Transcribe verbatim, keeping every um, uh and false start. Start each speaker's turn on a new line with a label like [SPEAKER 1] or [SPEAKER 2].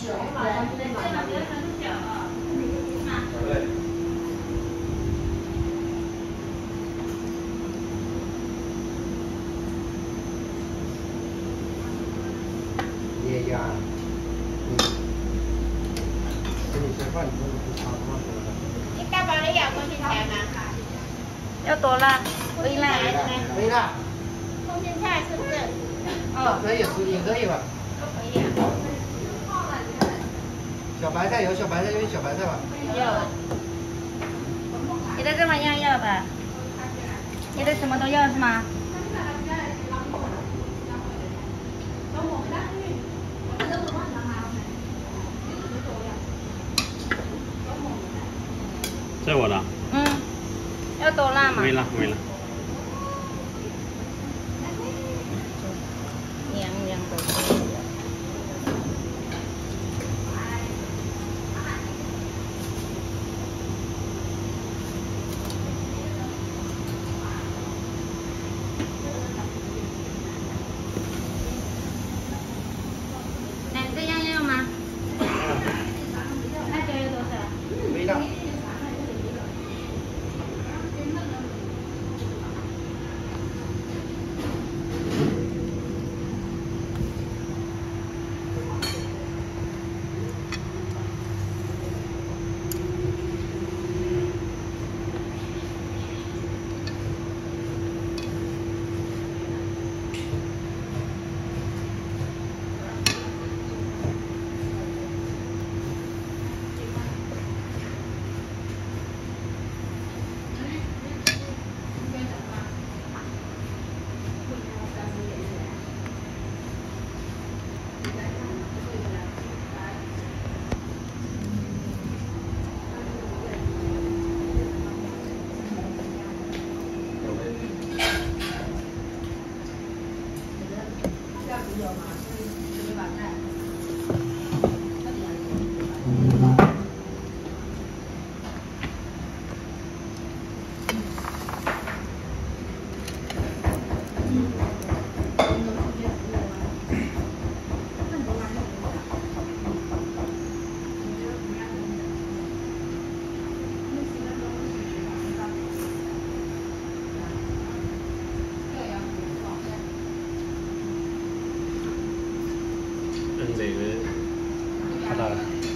[SPEAKER 1] 也呀，嗯，给你吃饭，你都不差多少了。
[SPEAKER 2] 你大包的要过去菜吗？
[SPEAKER 3] 要多辣，微辣。
[SPEAKER 1] 微辣。
[SPEAKER 2] 空心菜是不是？
[SPEAKER 1] 哦，可以，也可以吧。
[SPEAKER 2] 都可以啊。
[SPEAKER 1] 小白菜有小白菜就小白菜吧。
[SPEAKER 3] 有。你的这玩意儿要吧？你的什么都要是吗？
[SPEAKER 4] 这我的。
[SPEAKER 3] 嗯。要多辣吗？
[SPEAKER 4] 微辣，微辣。
[SPEAKER 3] 凉凉的。哎，这样要吗？辣椒要多少？
[SPEAKER 1] 微辣。
[SPEAKER 4] 这个看到了。